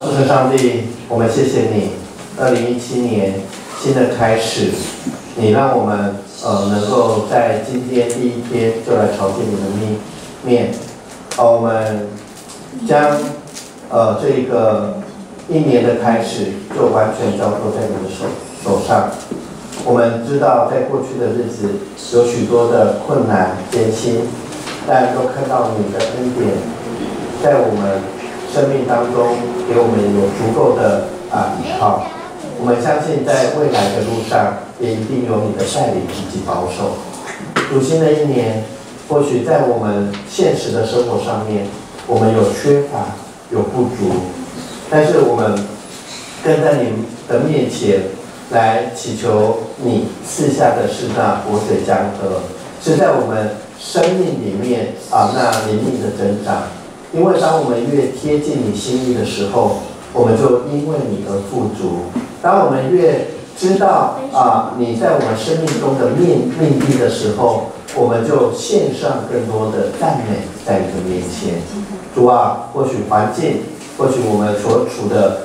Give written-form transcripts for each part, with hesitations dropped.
是上帝，我们谢谢你，2017年新的开始，你让我们能够在今天第一天就来朝见你的面，我们将这个一年的开始就完全交托在你的手上。我们知道在过去的日子有许多的困难艰辛，但都看到你的恩典，在我们生命当中给我们有足够的依靠。我们相信在未来的路上也一定有你的带领以及保守。主，新的一年，或许在我们现实的生活上面，我们有缺乏，有不足，但是我们跟在你的面前来祈求你赐下的是那活水江河，是在我们生命里面那灵命的增长。因为当我们越贴近你心意的时候，我们就因为你而富足。当我们越知道你在我们生命中的命定的时候，我们就献上更多的赞美在你的面前。主啊，或许环境，或许我们所处的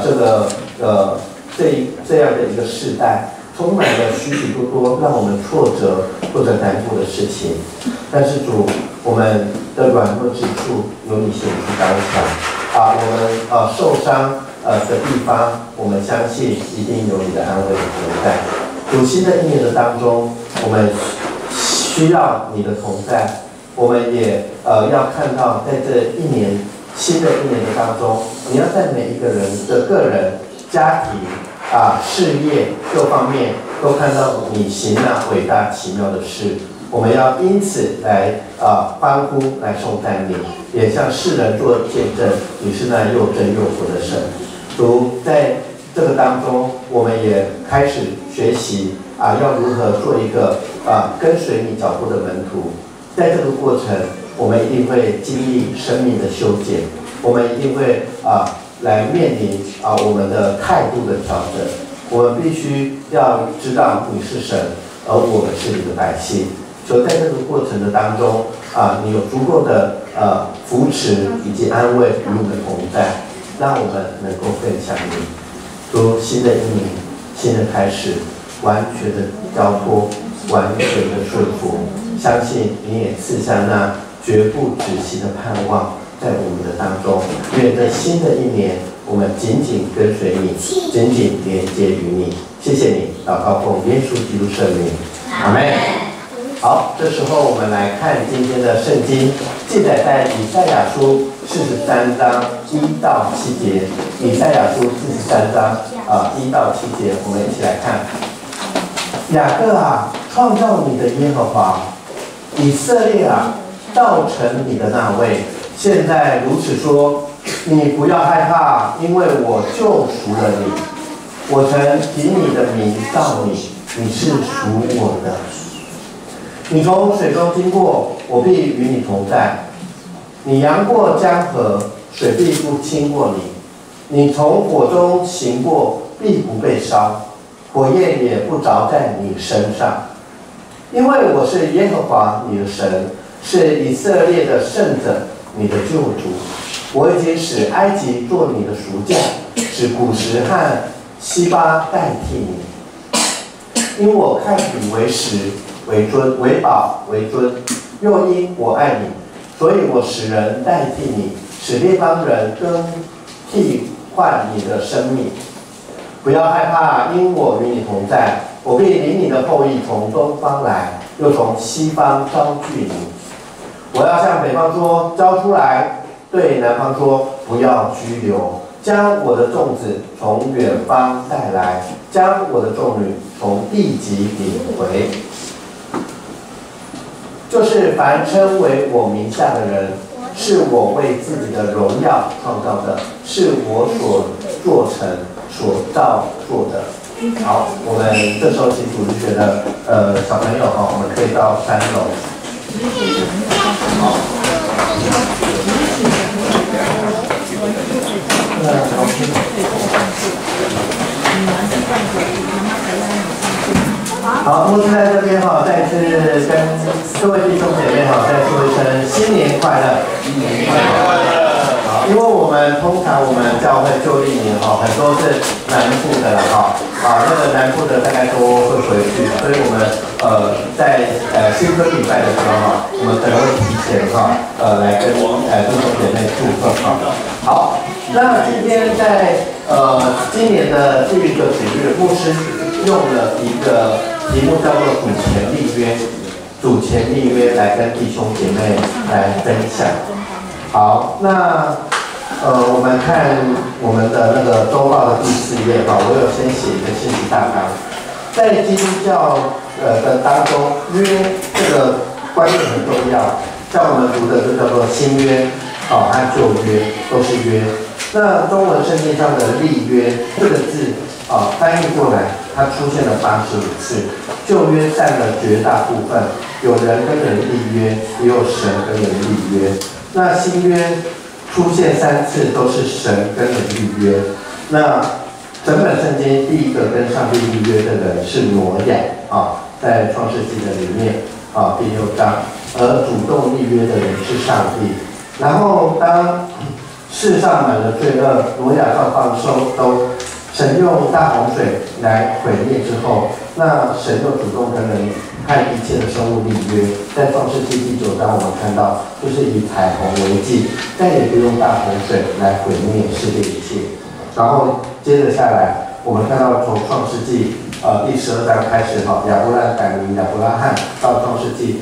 这样的一个世代，充满了许许多多让我们挫折或者难过的事情，但是主，我们的软弱之处有你显出刚强我们受伤的地方，我们相信一定有你的安慰和同在。主，新的一年的当中，我们需要你的同在，我们也要看到在这新的一年的当中，你要在每一个人的个人、家庭事业各方面都看到你行那伟大奇妙的事。我们要因此来欢呼，来颂赞你，也向世人做见证，你是那又真又活的神。主，在这个当中，我们也开始学习要如何做一个跟随你脚步的门徒。在这个过程，我们一定会经历生命的修剪，我们一定会来面临我们的态度的调整。我们必须要知道你是神，而我们是你的百姓。所以在这个过程的当中你有足够的扶持以及安慰与我们同在，让我们能够更像你。主，新的一年，新的开始，完全的交托，完全的顺服，相信你也赐下那绝不止息的盼望在我们的当中。愿这新的一年，我们紧紧跟随你，紧紧连接于你。谢谢你，祷告奉耶稣基督圣名，阿们。好，这时候我们来看今天的圣经，记载在以赛亚书43章1到7节。以赛亚书43章1到7节，我们一起来看。雅各创造你的耶和华，以色列造成你的那位，现在如此说，你不要害怕，因为我救赎了你。我曾凭你的名造你，你是属我的。你从水中经过，我必与你同在。你扬过江河，水必不侵过你。你从火中行过，必不被烧，火焰也不着在你身上。因为我是耶和华你的神，是以色列的圣者，你的救主。我已经使埃及做你的赎价，使古时和西巴代替你。因我看你为实为尊，为宝为尊，又因我爱你，所以我使人代替你，使列邦人替换你的生命。不要害怕，因我与你同在，我必领你的后裔从东方来，又从西方招聚你。我要向北方说，招出来；对南方说，不要拘留。将我的众子从远方带来，将我的众女从地极领回。就是凡称为我名下的人，是我为自己的荣耀创造的，是我所做成、所造作的。好，我们这时候请主日学的小朋友我们可以到3楼。好，牧师在这边再次跟各位弟兄姐妹再说一声新年快乐，新年快乐。好。 因为我们通常我们教会旧历年很多是南部的了那个南部的大概都会回去，所以我们在新春礼拜的时候我们可能会提前来跟弟兄姐妹祝贺好，那今天在今年的第一个主日，牧师用了一个题目叫做主前立约。主前立约来跟弟兄姐妹来分享。好，那我们看我们的那个周报的第4页我有先写一个信息大纲。在基督教的当中，约这个观念很重要。像我们读的就叫做新约和旧约都是约。那中文圣经上的立约这个字翻译过来，它出现了85次。旧约占了绝大部分，有人跟人立约，也有神跟人立约。那新约出现3次，都是神跟人立约。那整本圣经第一个跟上帝立约的人是挪亚在创世纪的里面第6章，而主动立约的人是上帝。然后当世上满了罪恶，挪亚要放收，神用大洪水来毁灭之后，那神就主动跟人和一切的生物立约。在创世纪第9章，我们看到就是以彩虹为记，再也不用大洪水来毁灭世界一切。然后接着下来，我们看到从创世纪第12章开始亚伯兰改名亚伯拉罕，到创世纪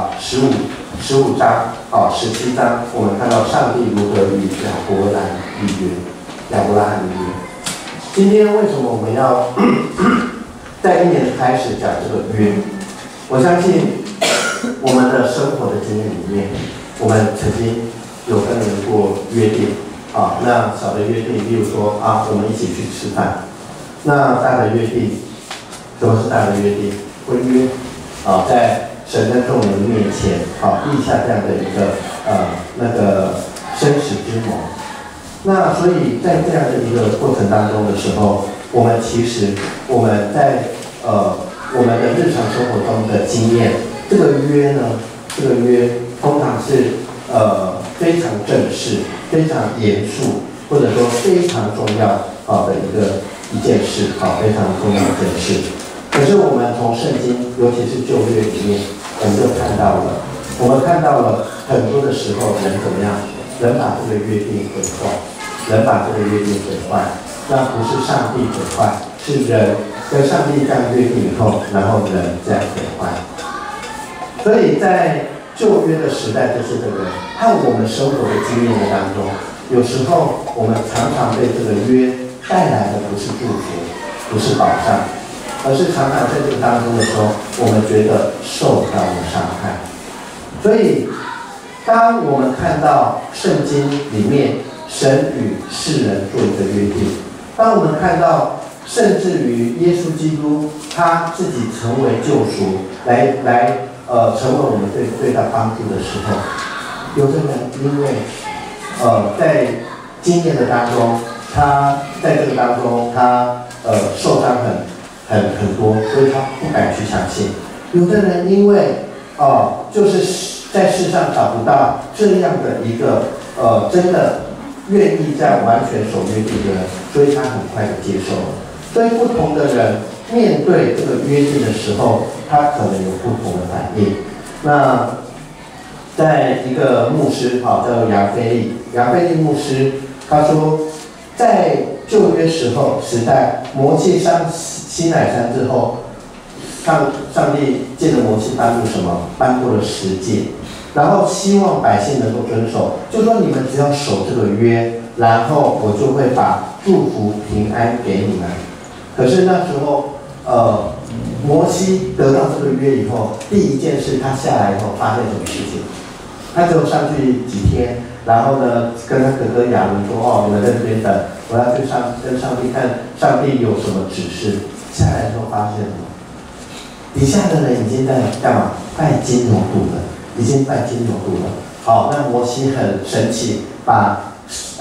15章17章，我们看到上帝如何与亚伯兰立约，亚伯拉罕立约。今天为什么我们要在一年的开始讲这个约？我相信我们的生活的经验里面，我们曾经有跟人过约定那小的约定，例如说我们一起去吃饭。那大的约定，什么是大的约定？婚约在神跟众人面前立下这样的一个那个生死之盟。那所以在这样的一个过程当中的时候，我们其实我们在我们的日常生活中的经验，这个约呢，这个约通常是非常正式、非常严肃，或者说非常重要的一件事非常重要的一件事。可是我们从圣经，尤其是旧约里面，我们就看到了很多的时候人怎么样？人把这个约定毁坏，人把这个约定毁坏，那不是上帝毁坏，是人跟上帝这样约定以后，然后人这样毁坏。所以在旧约的时代，这些的人和我们生活的经验的当中，有时候我们常常被这个约带来的不是祝福，不是保障，而是常常在这个当中的时候，我们觉得受到了伤害。所以当我们看到圣经里面神与世人做一个约定，当我们看到甚至于耶稣基督他自己成为救赎，来成为我们对他帮助的时候，有的人因为在经验的当中，他在这个当中他受伤很多，所以他不敢去相信。有的人因为就是在世上找不到这样的一个真的愿意这样完全守约定的人，所以他很快的接受了。所以不同的人面对这个约定的时候，他可能有不同的反应。那在一个牧师叫杨菲利牧师，他说，在旧约时代，摩西上西乃山之后，上帝借着摩西颁布什么？颁布了10诫，然后希望百姓能够遵守，就说你们只要守这个约，然后我就会把祝福平安给你们。可是那时候摩西得到这个约以后，第一件事他下来以后发现什么事情？他只有上去几天，然后呢跟他哥哥亚伦说你们在这边等，我要去跟上帝看上帝有什么指示。下来之后发现什么？底下的人已经在干嘛？拜金牛犊了，已经拜金牛犊了。好，那摩西很生气，把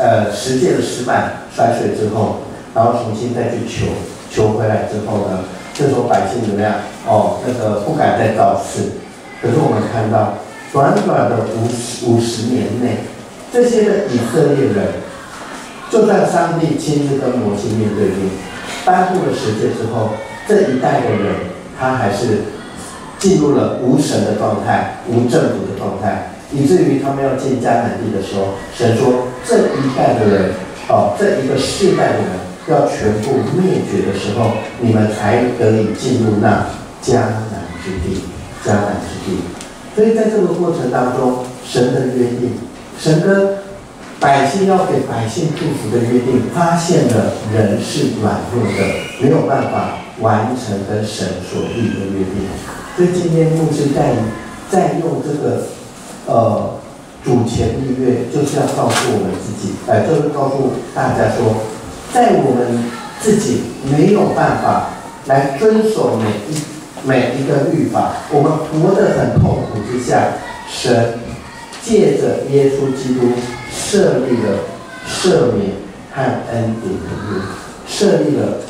10诫的石板摔碎之后，然后重新再去求回来之后呢，这时候百姓怎么样？那个不敢再造次。可是我们看到，短短的50年内， 这些的以色列人，就算上帝亲自跟摩西面对面，颁布了十诫之后，这一代的人他还是进入了无神的状态、无政府的状态，以至于他们要进迦南地的时候，神说这一代的人，这一个世代的人要全部灭绝的时候，你们才得以进入那迦南之地。迦南之地。所以在这个过程当中，神的约定，神跟百姓要给百姓祝福的约定，发现了人是软弱的，没有办法完成跟神所立的约定。所以今天牧师在用这个主前立约，就是要告诉我们自己，就是告诉大家说，在我们自己没有办法来遵守每一个律法，我们活得很痛苦之下，神借着耶稣基督设立了赦免和恩典的约，设立了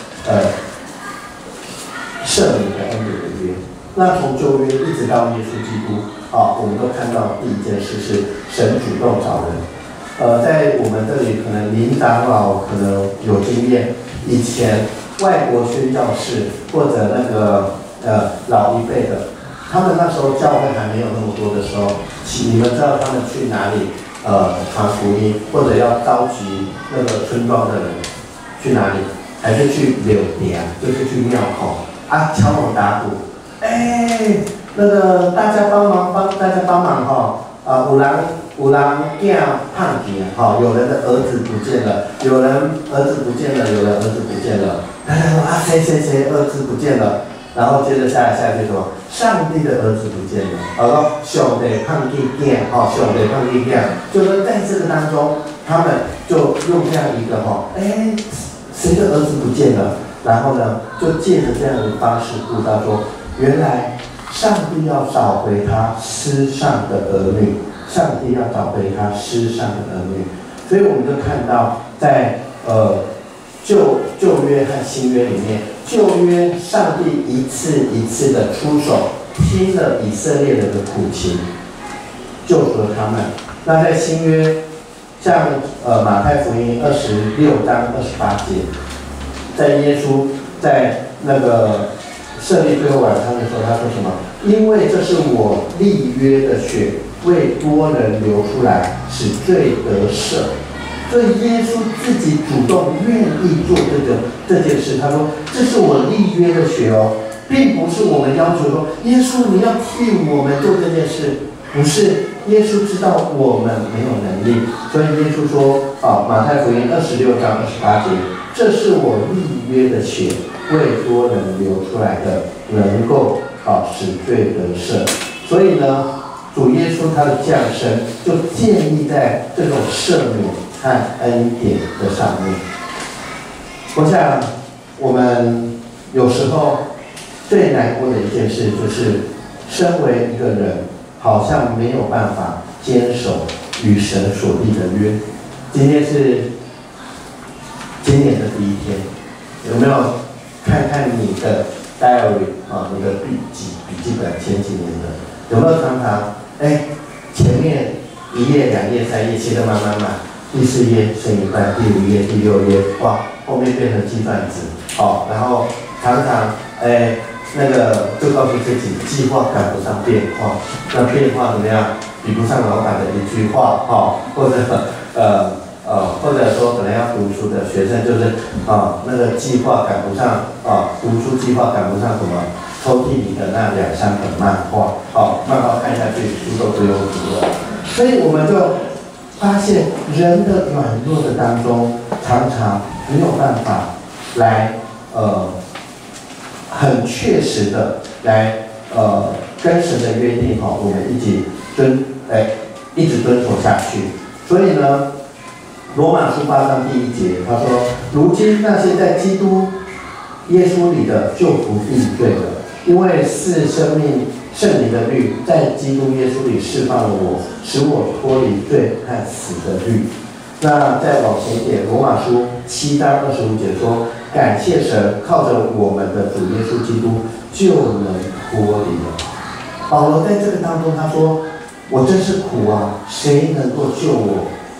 赦免的恩典的约。那从旧约一直到耶稣基督，我们都看到第一件事是神主动找人。在我们这里可能林长老可能有经验，以前外国宣教士或者那个老一辈的，他们那时候教会还没有那么多的时候，你们知道他们去哪里传福音，或者要召集那个村庄的人去哪里？还是去柳店，就是去庙口敲锣打鼓，那个大家帮忙有人囝胖去有人的儿子不见了，有人儿子不见了，有人儿子不见了，大家说谁儿子不见了？然后接着下句什么？上帝的儿子不见了，上帝胖去囝，上帝胖去囝，就是在这个当中，他们就用这样一个谁的儿子不见了？然后呢，就借着这样的方式悟到说，原来上帝要找回他失丧的儿女，上帝要找回他失丧的儿女。所以我们就看到在旧约和新约里面，旧约上帝一次一次的出手，听了以色列人的苦情，救赎了他们。那在新约，像马太福音26章28节，在耶稣在那个设立最后晚餐的时候，他说什么？因为这是我立约的血，为多人流出来，使罪得赦。所以耶稣自己主动愿意做这件事。他说：“这是我立约的血哦，并不是我们要求说，耶稣你要替我们做这件事。”不是，耶稣知道我们没有能力，所以耶稣说：“马太福音26章28节，这是我立约的血，为多人流出来的，能够使罪得赦。”所以呢，主耶稣他的降生就建立在这种赦免和恩典的上面。我想，我们有时候最难过的一件事，就是身为一个人，好像没有办法坚守与神所立的约。今天是今年的第一天，有没有看看你的 diary 你的笔记本前几年的，有没有常常前面1页、2页、3页写得满，第4页剩一半，第5页、第6页，哇，后面变成计算纸，然后常常那个就告诉自己，计划赶不上变化，那变化怎么样？比不上老板的一句话，或者说可能要读书的学生就是那个计划赶不上读书计划赶不上什么？抽屉里的那2、3本漫画，漫画看下去，书都不用读了。所以我们就发现人的软弱的当中，常常没有办法来很确实的来跟神的约定我们一直遵守下去。所以呢，罗马书8章第1节，他说：“如今那些在基督耶稣里的，就不定罪了。因为是生命圣灵的律在基督耶稣里释放了我，使我脱离罪和死的律。”那再往前一点，罗马书7章25节说：“感谢神，靠着我们的主耶稣基督，就能脱离了。”保罗在这个当中他说：“我真是苦啊，谁能够救我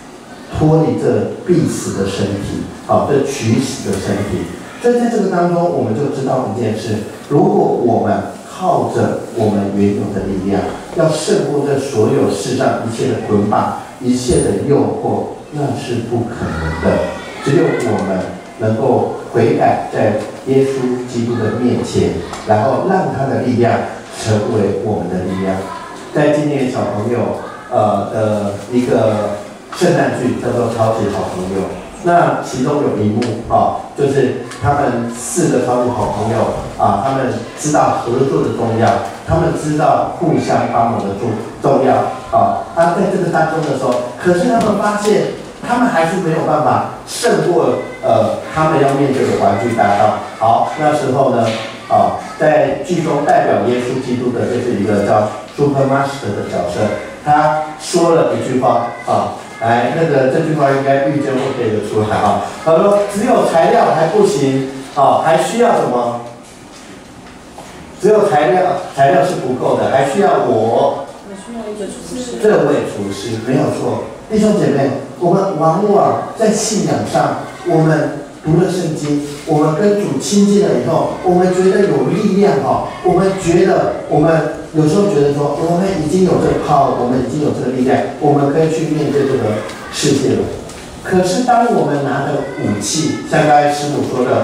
脱离这必死的身体，这取死的身体。所以在这个当中，我们就知道一件事：如果我们靠着我们原有的力量，要胜过这所有世上一切的捆绑、一切的诱惑，那是不可能的。只有我们能够悔改，在耶稣基督的面前，然后让他的力量成为我们的力量。在今年小朋友的一个圣诞剧叫做《超级好朋友》，那其中有一幕就是他们4个超级好朋友他们知道合作的重要，他们知道互相帮忙的重要在这个当中的时候，可是他们发现他们还是没有办法胜过他们要面对的玩具搭档。好，那时候呢在剧中代表耶稣基督的就是一个叫 Super Master 的角色，他说了一句话来，这句话应该预见会背得出来他说只有材料还不行还需要什么？只有材料是不够的，还需要我这位厨师，没有错。弟兄姐妹，我们往往在信仰上，我们读了圣经，我们跟主亲近了以后，我们觉得有力量我们觉得我们有时候觉得说，我们已经有这个 power， 我们已经有这个力量，我们可以去面对这个世界了。可是当我们拿着武器，像刚才师母说的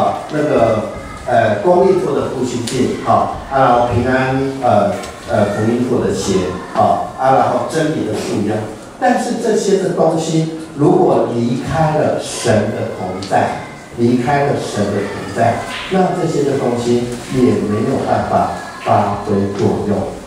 公益做的护心镜然后平安福音做的鞋然后真理的素养，但是这些的东西如果离开了神的同在，那这些的东西也没有办法发挥作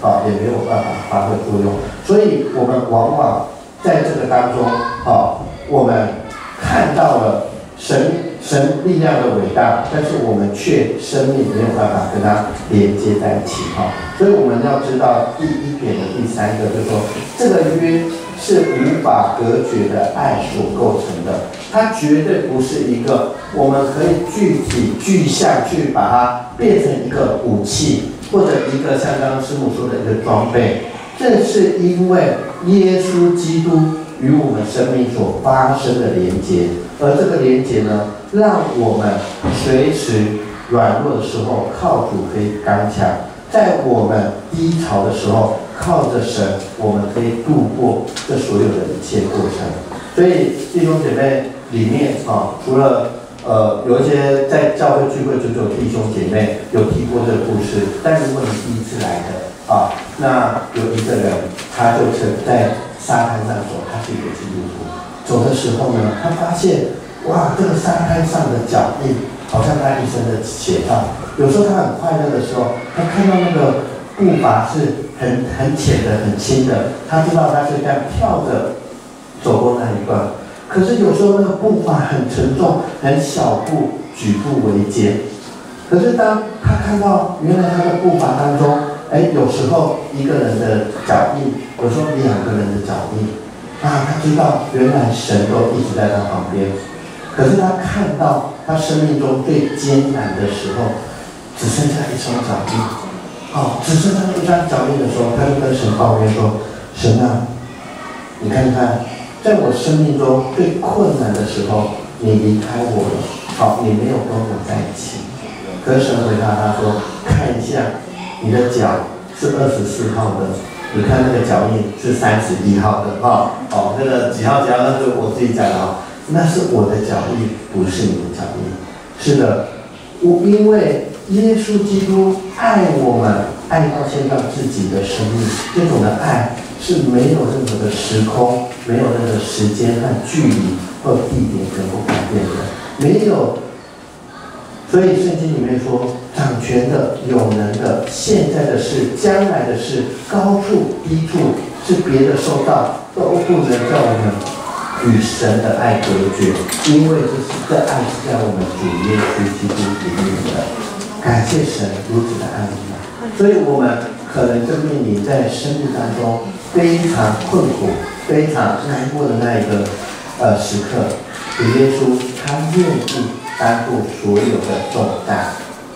用所以我们往往在这个当中我们看到了神力量的伟大，但是我们却生命没有办法跟它连接在一起所以我们要知道第1点的第3个，就是说这个约是无法隔绝的爱所构成的，它绝对不是一个我们可以具体具象去把它变成一个武器，或者一个像刚刚师母说的一个装备。这是因为耶稣基督与我们生命所发生的连结，而这个连结呢，让我们随时软弱的时候靠主可以刚强，在我们低潮的时候靠着神，我们可以度过这所有的一切过程。所以弟兄姐妹里面除了有一些在教会聚会就有弟兄姐妹有提过这个故事，但如果你第一次来的那有一个人他就是在沙滩上走，他是一个基督徒，走的时候呢，他发现哇，这个沙滩上的脚印好像他一生的写照。有时候他很快乐的时候，他看到那个步伐是很浅的、很轻的，他知道他是这样跳着走过那一段。可是有时候那个步伐很沉重，很小步，举步维艰。可是当他看到原来他的步伐当中，有时候一个人的脚印，有时候2个人的脚印，他知道原来神都一直在他旁边。可是他看到他生命中最艰难的时候，只剩下一双脚印，只剩下一双脚印的时候，他就跟神抱怨说：“神啊，你看看，在我生命中最困难的时候，你离开我了，你没有跟我在一起。”可是神回答他说：“看一下。你的脚是24号的，你看那个脚印是31号的那个几号那是我自己讲的那是我的脚印，不是你的脚印。是的，因为耶稣基督爱我们，爱到献上自己的生命，这种的爱是没有任何的时空，没有任何时间和距离或地点能够改变的，没有。所以圣经里面说，掌权的、有能的、现在的事、将来的事、高处、低处，是别的受到都不能叫我们与神的爱隔绝，因为这爱是在我们主耶稣基督里面的。感谢神如此的爱我们，所以我们可能就面临在生命当中非常困苦、非常难过的那一个时刻，主耶稣他愿意担负所有的重担，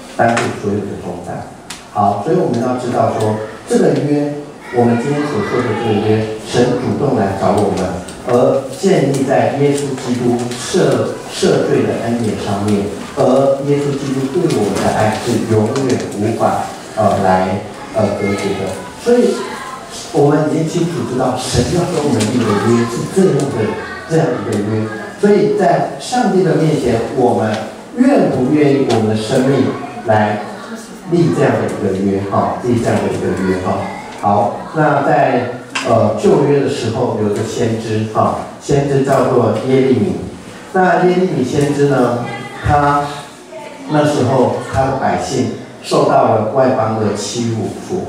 好，所以我们要知道说，这个约，我们今天所说的这个约，神主动来找我们， 而建立在耶稣基督赦罪的恩典上面，而耶稣基督对我们的爱是永远无法来隔绝的。所以，我们已经清楚知道，神要跟我们立的约是这样一个约。所以在上帝的面前，我们愿不愿意我们的生命来立这样的一个约？立这样的一个约好，那在旧约的时候有一个先知先知叫做耶利米。那耶利米先知呢，他那时候他的百姓受到了外邦的欺负，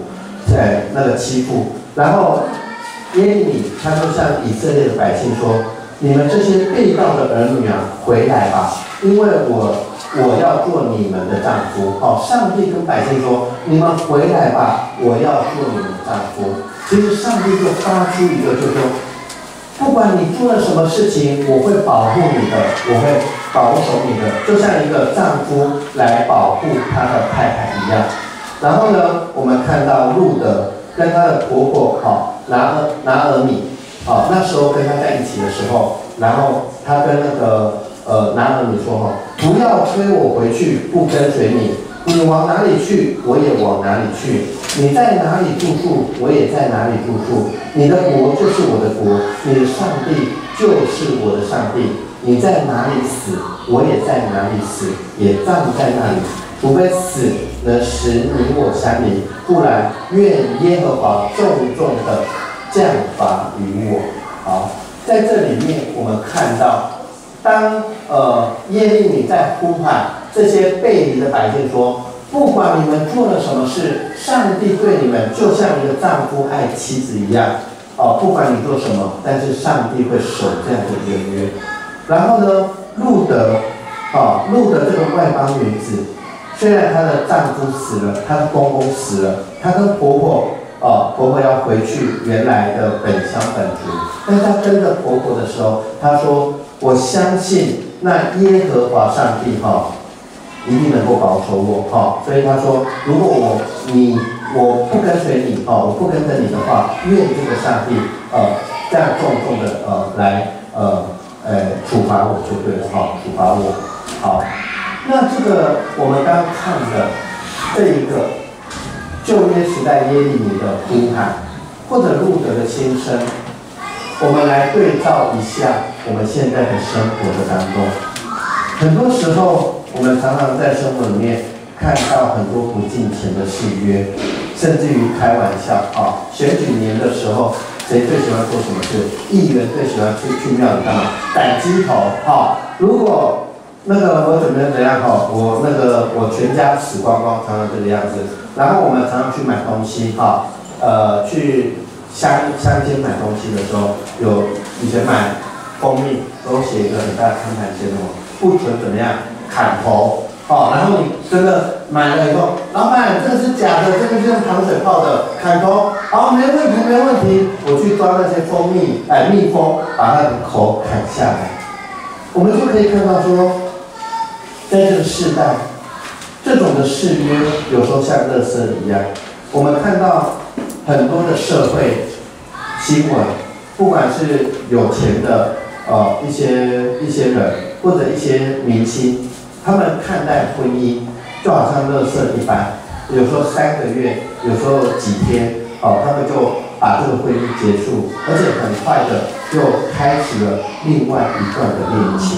然后耶利米他就向以色列的百姓说：“你们这些被盗的儿女啊，回来吧，因为我要做你们的丈夫。”上帝跟百姓说：“你们回来吧，我要做你们的丈夫。”其实上帝就发出一个，就说，不管你做了什么事情，我会保护你的，我会保守你的，就像一个丈夫来保护他的太太一样。然后呢，我们看到路德跟她的婆婆拿俄米，那时候跟她在一起的时候，然后她跟那个拿俄米说不要催我回去，不跟随你。你往哪里去，我也往哪里去；你在哪里住宿，我也在哪里住宿。你的国就是我的国，你的上帝就是我的上帝。你在哪里死，我也在哪里死，也葬在那里。除非死能使你我相离，不然愿耶和华重重的降罚于我。好，在这里面我们看到，当耶利米在呼喊这些背离的百姓说：“不管你们做了什么事，上帝对你们就像一个丈夫爱妻子一样。不管你做什么，但是上帝会守这样的一个约。”然后呢，路德这个外邦女子，虽然她的丈夫死了，她的公公死了，她跟婆婆要回去原来的本乡本族，但是她跟着婆婆的时候，她说：“我相信那耶和华上帝一定能够保守我所以他说，如果我不跟随你我不跟着你的话，愿这个上帝这样重重的来处罚我就对了处罚我。好，那这个我们刚刚看的这一个旧约时代耶利米的呼喊，或者路德的心声，我们来对照一下我们现在的生活的当中。很多时候我们常常在生活里面看到很多不敬虔的誓约，甚至于开玩笑选举年的时候，谁最喜欢做什么事？议员最喜欢去庙里干嘛？逮鸡头如果那个我怎样我全家死光光，常常这个样子。然后我们常常去买东西去乡间买东西的时候，以前买蜂蜜都写一个很大的看板，写什么不准怎么样砍头然后你真的买了以后，老板这个是假的，这个是用糖水泡的，砍头没问题，我去抓那些蜜蜂，把它的头砍下来。我们就可以看到说，在这个世代，这种的誓约有时候像垃圾一样。我们看到很多的社会新闻，不管是有钱的一些人，或者一些明星，他们看待婚姻就好像垃圾一般，有时候3个月，有时候几天他们就把这个婚姻结束，而且很快的又开始了另外一段的恋情。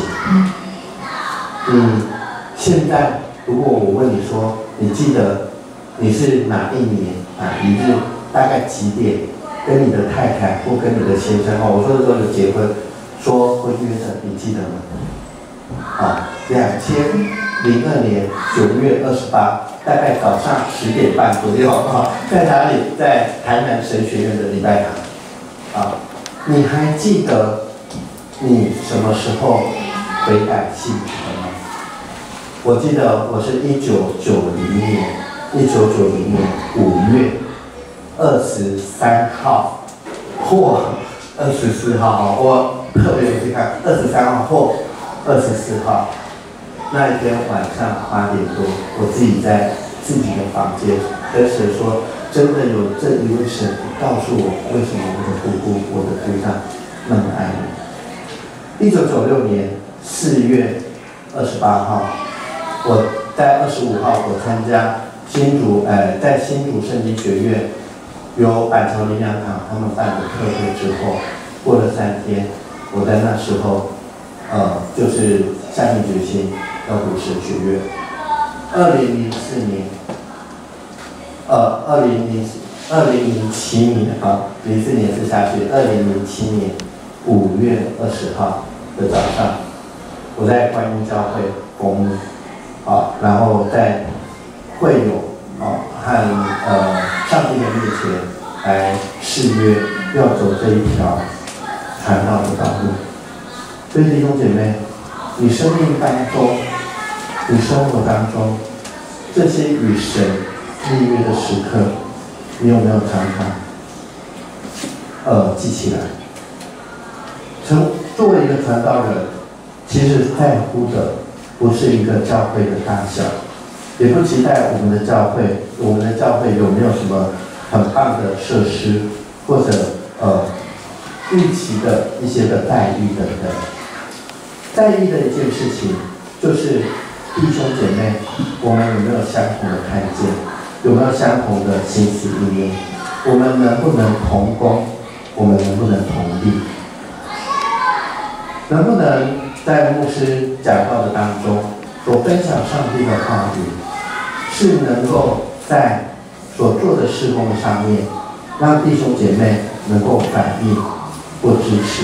现在如果我问你说，你记得你是哪一年哪一日，大概几点跟你的太太或跟你的先生我说的时候有结婚说婚约的，你记得吗？2002年9月28，大概早上10点半左右在哪里？在台南神学院的礼拜堂你还记得你什么时候悔改信主的吗？我记得我是1990年5月23号或24号我特别去看23号或24号那一天晚上8点多，我自己在自己的房间跟神说，真的有这一位神告诉我，为什么我的姑姑、我的姑丈那么爱你。1996年4月28号，我在25号我参加在新竹圣经学院由板桥灵粮堂他们办的特会之后，过了3天，我在那时候就是下定决心要读神学院。2007年04年是下学，2007年5月20号的早上，我在观音教会公牧，然后在会友和上帝的面前来誓约，要走这一条传道的道路。所以弟兄姐妹，你生命当中，你生活当中，这些与神立约的时刻，你有没有常常记起来？作为一个传道人，其实在乎的不是一个教会的大小，也不期待我们的教会有没有什么很棒的设施，或者预期的一些的待遇等等。在意的一件事情，就是弟兄姐妹，我们有没有相同的看见？有没有相同的心思意念？我们能不能同工？我们能不能同力？能不能在牧师讲道的当中，所分享上帝的话语，是能够在所做的事工上面，让弟兄姐妹能够反应或支持？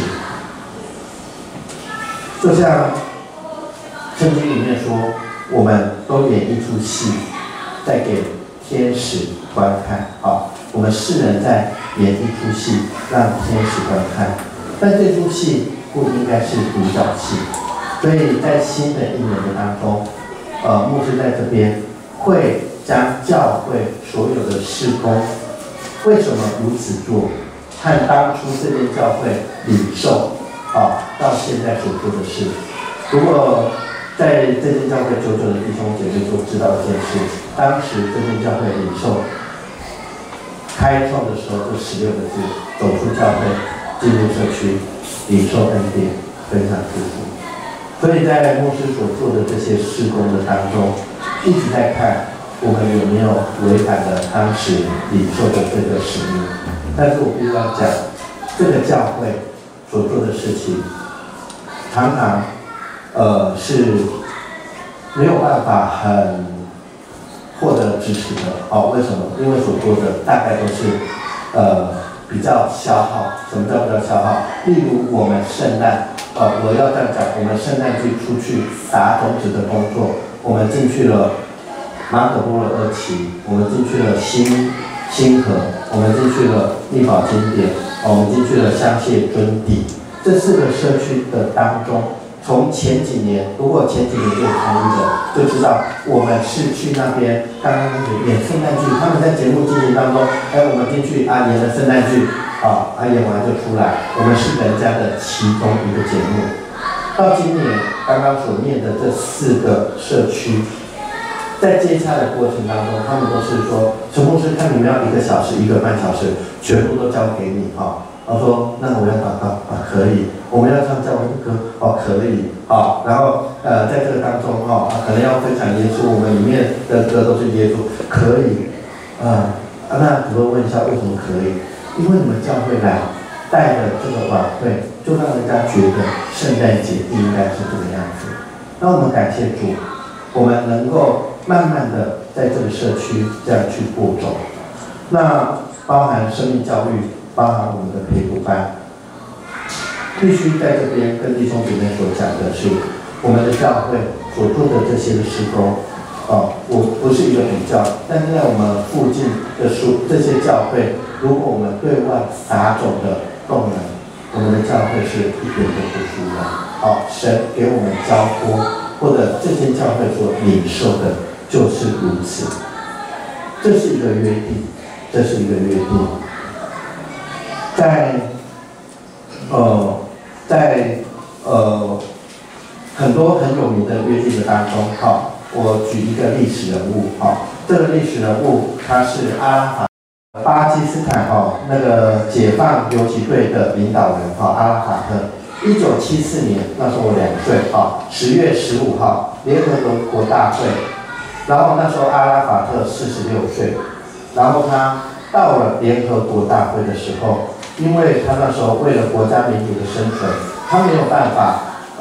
就像圣经里面说，我们都演一出戏，在给天使观看。我们世人在演一出戏，让天使观看。但这出戏不应该是独角戏。所以在新的一年的当中，牧师在这边会将教会所有的事工，为什么如此做，和当初这间教会领受到现在所做的事。如果在这间教会久久的弟兄姐妹都知道一件事，当时这间教会领受开创的时候就16个字：走出教会，进入社区，领受恩典，分享祝福。所以在牧师所做的这些事工的当中，一直在看我们有没有违反了当时领受的这个使命。但是我必须要讲，这个教会所做的事情，常常是没有办法很获得支持的。为什么？因为所做的大概都是比较消耗。什么叫比较消耗？例如我们圣诞，我要这样讲，我们圣诞季出去撒种子的工作，我们进去了马可波罗2期，我们进去了新河，我们进去了密宝经典，我们进去了香榭尊底。这4个社区的当中，从前几年，如果前几年就有参与的，就知道我们是去那边刚刚演圣诞剧，他们在节目进行当中，我们进去演了圣诞剧，演完就出来，我们是人家的其中一个节目。到今年刚刚所念的这4个社区，在接洽的过程当中，他们都是说，陈牧师，看你们要1个小时、1个半小时，全部都交给你他说，那我要祷告可以，我们要唱教会的歌可以然后在这个当中可能要分享耶稣，我们里面的歌都是耶稣，可以那可不可以问一下为什么可以？因为你们教会来带的这个晚会，就让人家觉得圣诞节应该是这个样子。那我们感谢主，我们能够慢慢的在这个社区这样去播种。那包含生命教育，包含我们的陪读班，必须在这边跟弟兄姐妹所讲的是，我们的教会所做的这些的事工，我不是一个比较，但是在我们附近的这些教会，如果我们对外撒种的动能，我们的教会是一点都不输的。神给我们交托，或者这些教会所领受的，就是如此。这是一个约定，这是一个约定。在很多很有名的约定的当中，我举一个历史人物，这个历史人物他是阿拉法。 巴基斯坦那个解放游击队的领导人阿拉法特，1974年那时候我2岁10月15号联合国大会，然后那时候阿拉法特46岁，然后他到了联合国大会的时候，因为他那时候为了国家民主的生存，他没有办法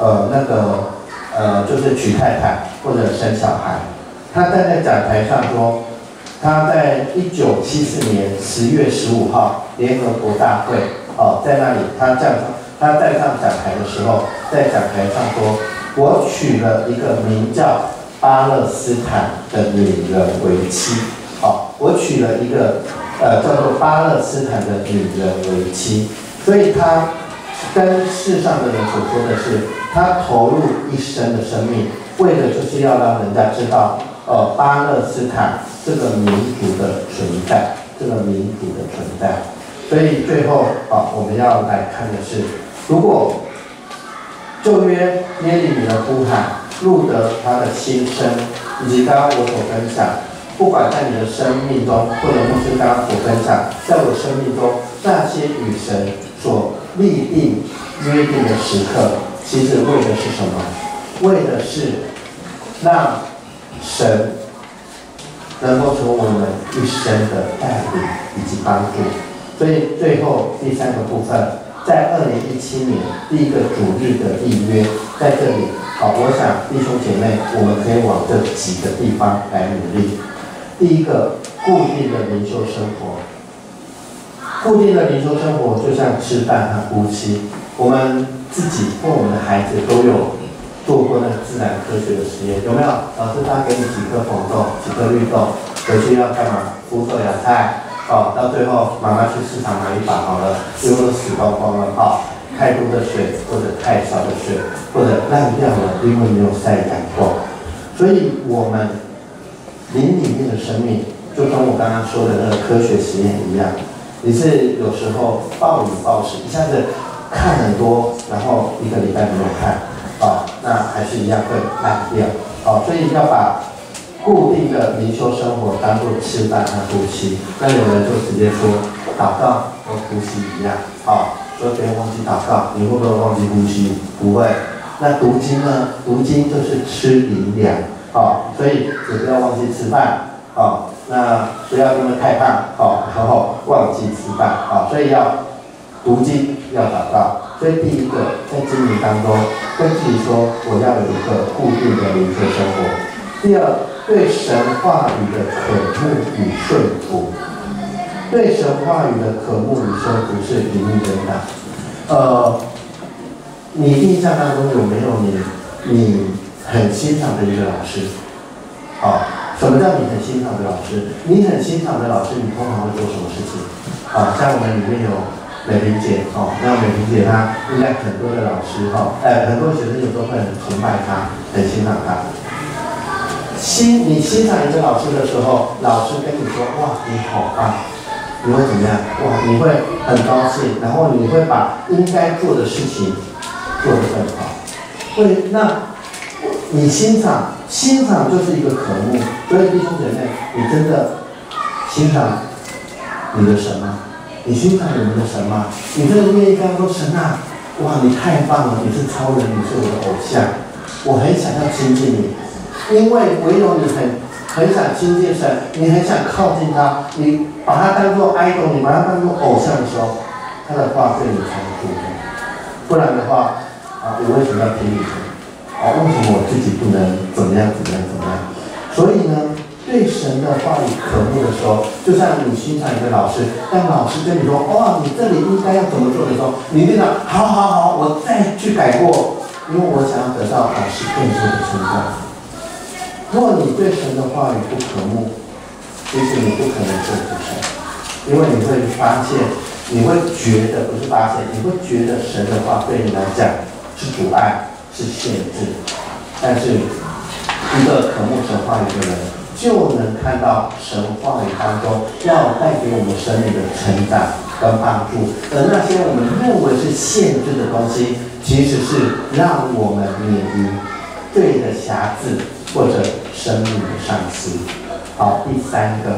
就是娶太太或者生小孩，他站在讲台上说。他在1974年10月15号联合国大会在那里他站上讲台的时候，在讲台上说：“我娶了一个名叫巴勒斯坦的女人为妻。”我娶了一个叫做巴勒斯坦的女人为妻。所以他跟世上的人所说的是，他投入一生的生命，为的就是要让人家知道，巴勒斯坦。这个民族的存在，这个民族的存在，所以最后我们要来看的是，如果旧约耶利米的呼喊，路德他的心声，以及刚刚我所分享，不管在你的生命中，或者牧师刚刚所分享，在我生命中那些与神所立定约定的时刻，其实为的是什么？为的是让神能够成为我们一生的带领以及帮助。所以最后第3个部分，在2017年第一个主日的立约，在这里我想弟兄姐妹，我们可以往这几个地方来努力。第一个，固定的灵修生活。固定的灵修生活就像吃饭和呼吸，我们自己或我们的孩子都有做过那个自然科学的实验，有没有？老师他给你几颗红豆、几颗绿豆，回去要干嘛？孵豆芽菜，到最后妈妈去市场买一把好了，因为都死光光了，太多的水或者太少的水，或者烂掉了，因为没有晒阳光。所以我们灵里面的生命，就跟我刚刚说的那个科学实验一样，你是有时候暴饮暴食，一下子看很多，然后1个礼拜没有看。那还是一样会烂掉，所以要把固定的灵修生活当作吃饭和呼吸。那有人就直接说，祷告和呼吸一样，说不要忘记祷告，你会不会忘记呼吸？不会。那读经呢？读经就是吃灵粮，所以也不要忘记吃饭，那不要因为太胖，然后忘记吃饭，所以要读经，要祷告。所以第一个，在经营当中，跟自己说，我要有一个固定的灵修生活。第二，对神话语的渴慕与顺服。对神话语的渴慕与顺服是灵命增长。你印象当中有没有你很欣赏的一个老师？什么叫你很欣赏的老师？你很欣赏的老师，你通常会做什么事情？像我们里面有美玲姐，那美玲姐她应该很多的老师，很多学生有时候会很崇拜她，很欣赏她。你欣赏一个老师的时候，老师跟你说：“哇，你好棒！”你会怎么样？哇，你会很高兴，然后你会把应该做的事情做得更好。那你欣赏就是一个渴慕。所以弟兄姐妹，你真的欣赏你的神吗？你欣赏你们的神吗？你真的愿意跟他说：“神啊，哇，你太棒了，你是超人，你是我的偶像，我很想要亲近你。”因为唯有你很想亲近神，你很想靠近他，你把他当作 idol， 你把他当作偶像的时候，他的话对你才有触动。不然的话，我为什么要听你的？为什么我自己不能怎么样？所以呢，对神的话语渴慕的时候，就像你欣赏一个老师，当老师跟你说：“你这里应该要怎么做的时候，你一定要好，我再去改过，因为我想要得到老师更多的称赞。”如果你对神的话语不渴慕，其实你不可能做出神，因为你会发现，你会觉得不是发现，你会觉得神的话对你来讲是阻碍，是限制。但是一个渴慕神话语的人，就能看到神话语当中要带给我们生命的成长跟帮助，而那些我们认为是限制的东西，其实是让我们免于罪的瑕疵或者生命的丧失。好，第3个，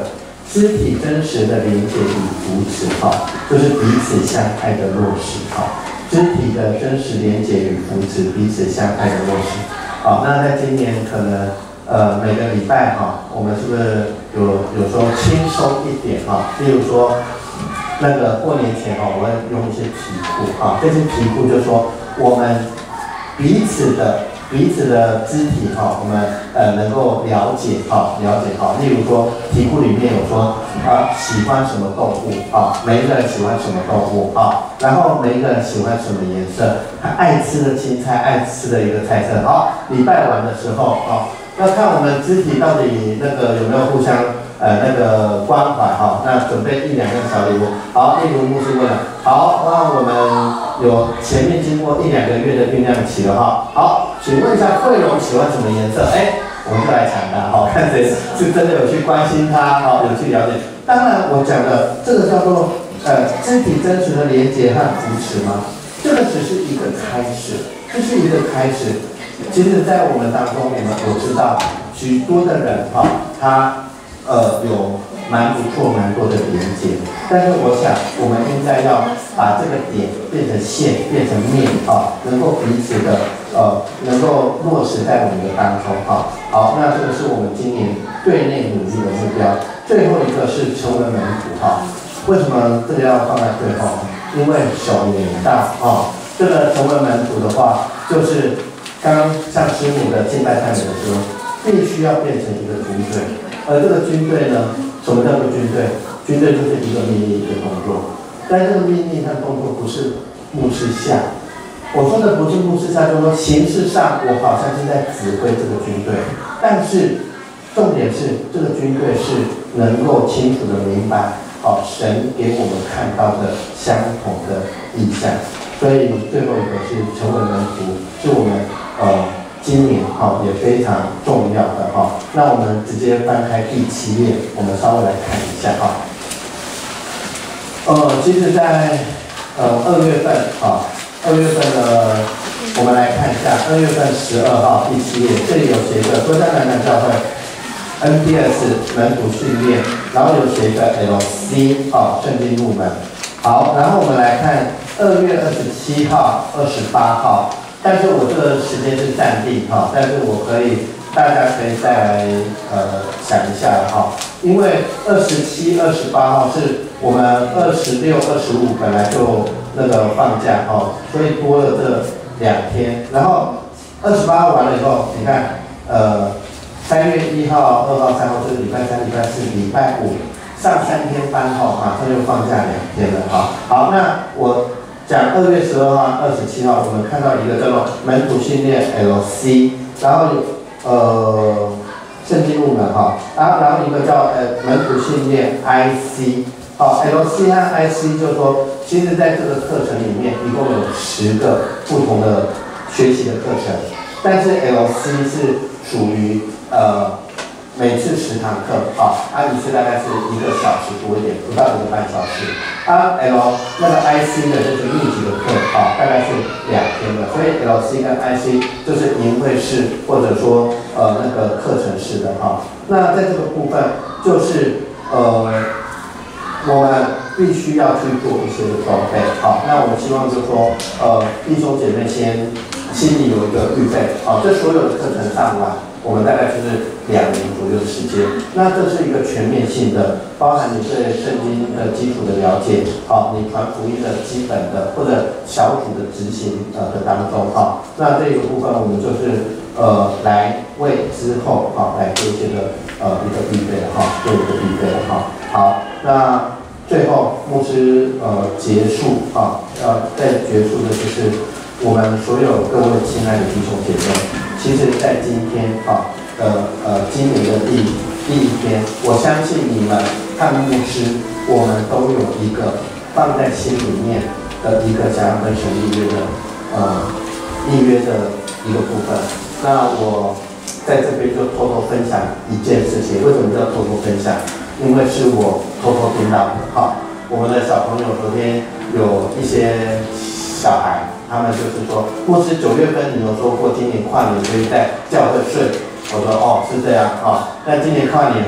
肢体真实的连接与扶持，就是彼此相爱的落实，肢体的真实连接与扶持，彼此相爱的落实。好，那在今年可能每个礼拜我们是不是有时候轻松一点例如说那个过年前我们用一些题库这些题库就说我们彼此的肢体我们能够了解例如说题库里面有说喜欢什么动物每一个人喜欢什么动物然后每一个人喜欢什么颜色，他爱吃的青菜，爱吃的一个菜色礼拜完的时候要看我们肢体到底那个有没有互相那个关怀那准备1-2个小礼物。好，例如牧师问了，好，那我们有前面经过1-2个月的酝酿期了好，请问一下慧荣喜欢什么颜色？我们就来抢答看谁是真的有去关心他有去了解。当然，我讲的这个叫做肢体真实的连结和扶持吗？这个只是一个开始，这是一个开始。其实，在我们当中，我知道许多的人他有蛮多的连接，但是我想我们应该要把这个点变成线，变成面能够彼此的能够落实在我们的当中好，那这个是我们今年对内努力的目标。最后一个是成为门徒为什么这个要放在最后？因为手也到这个成为门徒的话，就是刚刚像师母的敬拜赞美的时候，必须要变成一个军队。而这个军队呢，什么叫做军队？军队就是一个命令一个动作，但这个命令和动作不是牧师下。我说的不是牧师下，就是说形式上我好像是在指挥这个军队，但是重点是这个军队是能够清楚的明白神给我们看到的相同的意象。所以最后一个是成为门徒，是我们今年也非常重要的那我们直接翻开第7页，我们稍微来看一下其实在2月份2月份的我们来看一下2月份12号第7页，这里有写一个多江南教会 NPS 门徒训练，然后有写一个 LC 圣经入门。好，然后我们来看2月27号、28号。但是我这个时间是暂定但是大家可以再来想一下因为27、28号是我们26、25本来就那个放假所以多了这2天，然后28号完了以后，你看3月1号、2号、3号就是礼拜3、礼拜4、礼拜5上3天班马上又放假2天了好，那我讲2月12号、27号，我们看到一个叫做门徒训练 LC， 然后有圣经入门然后一个叫门徒训练 IC LC 和 IC 就是说，其实在这个课程里面一共有10个不同的学习的课程，但是 LC 是属于每次10堂课一次大概是1个小时多一点，不到1个半小时。那个 IC 的就是密集的课大概是2天的，所以 LC 跟 IC 就是营会式或者说那个课程式的那在这个部分就是我们必须要去做一些准备那我们希望就是说弟兄姐妹先心里有一个预备这所有的课程上完，我们大概就是2年左右的时间。那这是一个全面性的，包含你对圣经的基础的了解你传福音的基本的或者小组的执行的当中那这个部分我们就是来为之后来做一些的一个预备做一个预备好，那最后牧师结束在结束的就是我们所有各位亲爱的弟兄姐妹，其实在今天今年的第一天，我相信你们和牧师，我们都有一个放在心里面的一个想要跟神立约的一个部分。那我在这边就偷偷分享一件事情。为什么叫偷偷分享？因为是我偷偷听到的我们的小朋友昨天有一些小孩，他们就是说，牧师9月份你有说过今年跨年可以在教会睡，我说是这样那今年跨年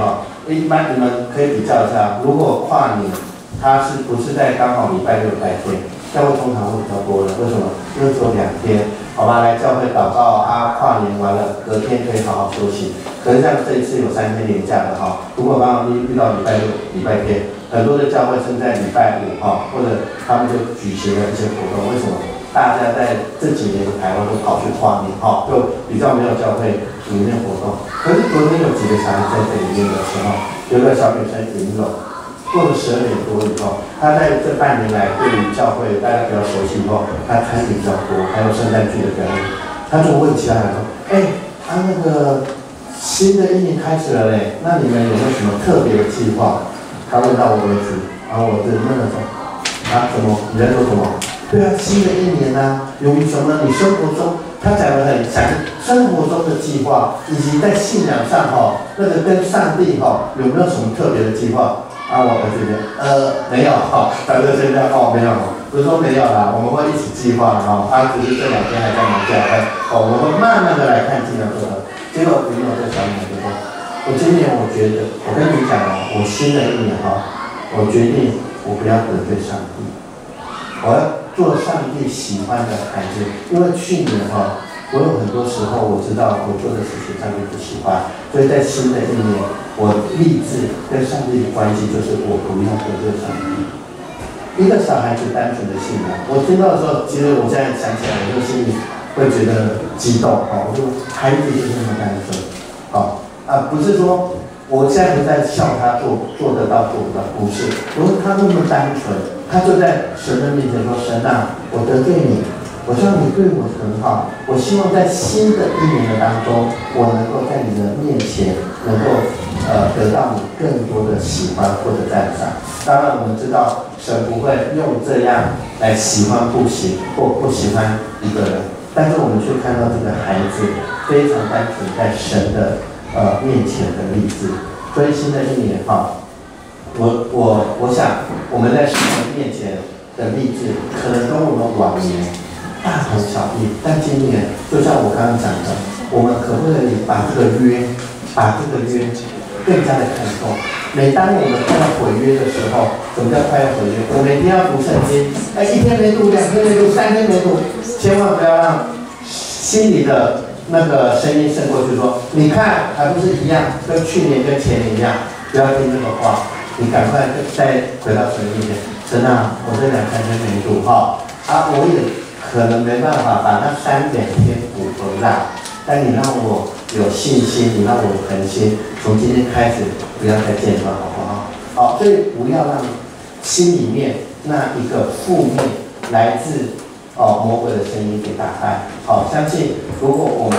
一般你们可以比较一下，如果跨年，它是不是在刚好礼拜六白天？教会通常会比较多人，为什么？因为只有2天，好吧，来教会祷告啊，跨年完了，隔天可以好好休息。可是像这一次有3天连假的哈，如果刚好遇到礼拜六、礼拜天，很多的教会正在礼拜5哈，或者他们就举行了一些活动。为什么？大家在这几年的台湾都跑去跨年哈，就比较没有教会里面活动。可是昨天有几个小孩在这里面的时候，有个小女生云柔。过了12点多以后，他在这半年来对于教会大家比较熟悉以后，他参与比较多，还有圣诞剧的表演。他就问其他人说：“他那个新的一年开始了嘞，那你们有没有什么特别的计划？”他问到我为止，然后我就问了说：“怎么？你在说什么？”对啊，新的一年啊，有什么？你生活中，他讲得很详细，生活中的计划，以及在信仰上那个跟上帝有没有什么特别的计划？我儿子没有他就现在没有，不是说没有啦，我们会一起计划他只是这2天还在忙教会我们会慢慢的来看尽量做到。结果云友这小女孩就说：“我今年我觉得，我跟你讲我新的一年我决定我不要得罪上帝，我要做上帝喜欢的孩子，因为去年我有很多时候我知道我做的事情上帝不喜欢，所以在新的一年。”我立志跟上帝的关系就是我不要得罪上帝。一个小孩子单纯的信仰，我听到的时候，其实我现在想起来，我就心里会觉得激动我就孩子就是那么单纯不是说我现在不在笑他做得到做不到，不是，我说他那么单纯，他就在神的面前说：“神啊，我得罪你。”我知道你对我很好，我希望在新的一年的当中，我能够在你的面前能够得到你更多的喜欢或者赞赏。当然，我们知道神不会用这样来喜欢不喜或不喜欢一个人，但是我们却看到这个孩子非常单纯在神的面前的励志。所以新的一年我想我们在神的面前的励志，可能跟我们往年大同小异，但今年就像我刚刚讲的，我们可不可以把这个约更加的看重？每当我们快要毁约的时候，什么叫快要毁约？我们一定要读圣经，1天没读，2天没读，3天没读，千万不要让心里的那个声音胜过去说，你看还不是一样，跟去年跟前年一样，不要听这个话，你赶快再回到神面前，神啊，我这2、3天没读我也可能没办法把那3、2天补回来，但你让我有信心，你让我有恒心，从今天开始不要再间断，好不好？所以不要让心里面那一个负面来自魔鬼的声音给打败。相信如果我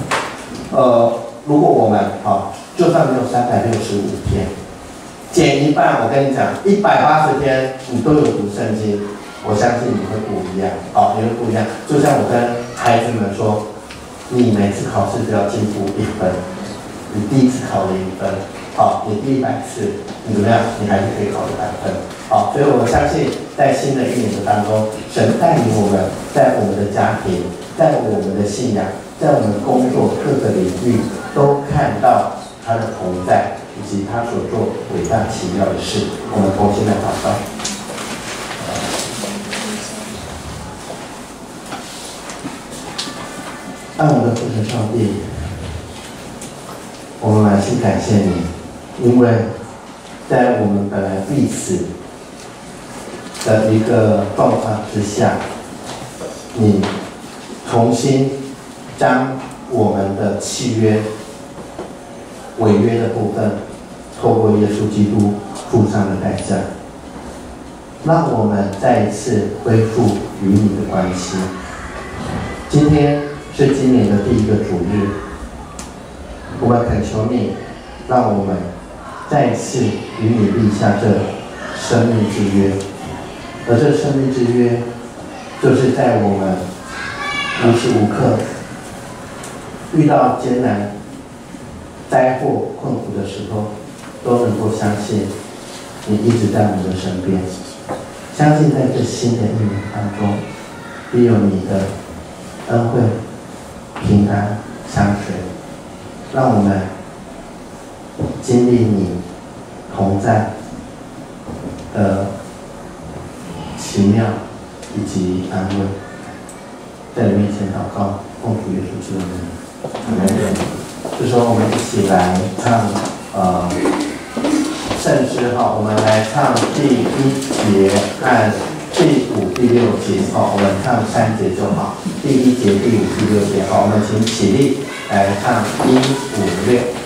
们就算没有365天，减一半，我跟你讲，180天你都有读圣经。我相信你会不一样，你会不一样。就像我跟孩子们说，你每次考试都要进步1分，你第一次考了1分，你第100次，你怎么样？你还是可以考100分，所以我相信在新的一年的当中，神带领我们在我们的家庭，在我们的信仰，在我们工作各个领域，都看到他的同在，以及他所做伟大奇妙的事。我们同心来祷告。爱我们的父神上帝，我们满心感谢你，因为在我们本来彼此的一个状况之下，你重新将我们的契约违约的部分，透过耶稣基督付上了代价，让我们再一次恢复与你的关系。今天是今年的第1个主日，我们恳求你，让我们再一次与你立下这生命之约，而这生命之约，就是在我们无时无刻遇到艰难、灾祸、困苦的时候，都能够相信你一直在我们的身边，相信在这新的一年当中，必有你的恩惠、平安相随，让我们经历你同在的奇妙以及安慰，在你面前祷告，奉主耶稣基督的名。这时候我们一起来唱圣诗哈，我们来唱第1节和第5、第6节哈，我们唱3节就好。第1节、第5、第6节哈，我们请起立来唱1、5、6。